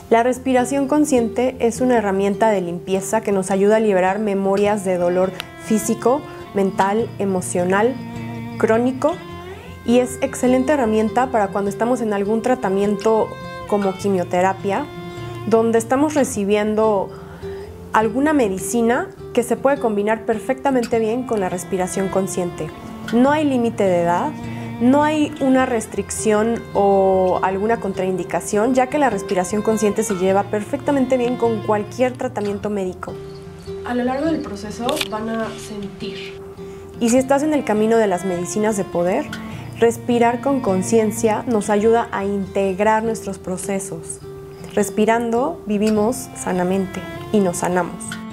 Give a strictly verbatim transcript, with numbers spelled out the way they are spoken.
La respiración consciente es una herramienta de limpieza que nos ayuda a liberar memorias de dolor físico, mental, emocional, crónico, y es excelente herramienta para cuando estamos en algún tratamiento como quimioterapia, donde estamos recibiendo alguna medicina que se puede combinar perfectamente bien con la respiración consciente. No hay límite de edad, no hay una restricción o alguna contraindicación, ya que la respiración consciente se lleva perfectamente bien con cualquier tratamiento médico. A lo largo del proceso van a sentir. Y si estás en el camino de las medicinas de poder, respirar con conciencia nos ayuda a integrar nuestros procesos. Respirando, vivimos sanamente y nos sanamos.